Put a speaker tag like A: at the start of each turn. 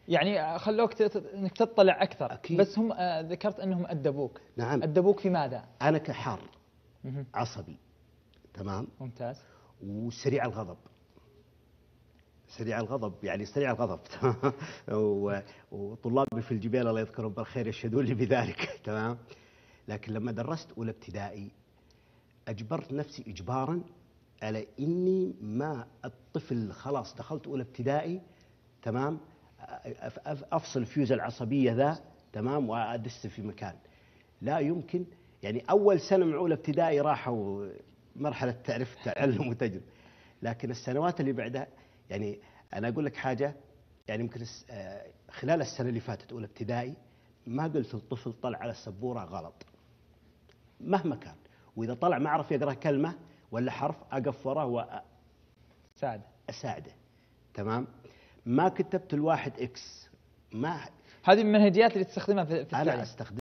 A: يعني خلوك انك تطلع اكثر.
B: أكيد.
A: بس هم ذكرت انهم ادبوك.
B: نعم.
A: ادبوك في ماذا؟
B: انا كحار عصبي، تمام،
A: ممتاز.
B: وسريع الغضب. سريع الغضب يعني سريع الغضب وطلابي في الجبال الله يذكرهم بالخير يشهدون لي بذلك. تمام. لكن لما درست اولى ابتدائي اجبرت نفسي اجبارا على اني ما الطفل خلاص دخلت اولى ابتدائي، تمام، افصل فيوز العصبيه ذا، تمام، وادس في مكان. لا يمكن. يعني اول سنه مع اولى ابتدائي راحوا مرحله تعرف تعلم وتجربه، لكن السنوات اللي بعدها يعني انا اقول لك حاجه، يعني يمكن خلال السنه اللي فاتت اولى ابتدائي ما قلت الطفل طلع على السبوره غلط مهما كان، واذا طلع ما عرف يقرا كلمه ولا حرف اقف وراه واساعده. تمام. ما كتبت الواحد اكس. ما
A: هذه من المنهجيات اللي تستخدمها في التعليم.
B: انا استخدم